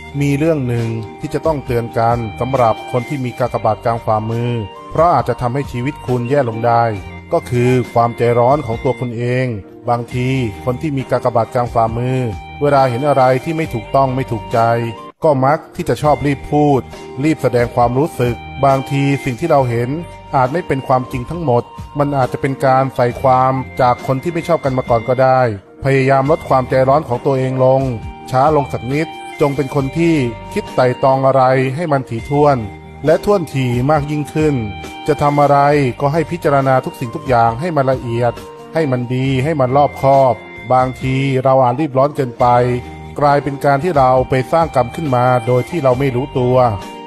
มีเรื่องหนึ่งที่จะต้องเตือนกันสำหรับคนที่มีกากบาทกลางฝ่ามือเพราะอาจจะทำให้ชีวิตคุณแย่ลงได้ก็คือความใจร้อนของตัวคุณเองบางทีคนที่มีกากบาทกลางฝ่ามือเวลาเห็นอะไรที่ไม่ถูกต้องไม่ถูกใจก็มักที่จะชอบรีบพูดรีบแสดงความรู้สึกบางทีสิ่งที่เราเห็นอาจไม่เป็นความจริงทั้งหมดมันอาจจะเป็นการใส่ความจากคนที่ไม่ชอบกันมาก่อนก็ได้พยายามลดความใจร้อนของตัวเองลงช้าลงสักนิดจงเป็นคนที่คิดไต่ตองอะไรให้มันถี่ถ้วนและท่วนทีมากยิ่งขึ้นจะทำอะไรก็ให้พิจารณาทุกสิ่งทุกอย่างให้มันละเอียดให้มันดีให้มันรอบคอบบางทีเราอาจรีบร้อนเกินไปกลายเป็นการที่เราไปสร้างกรรมขึ้นมาโดยที่เราไม่รู้ตัว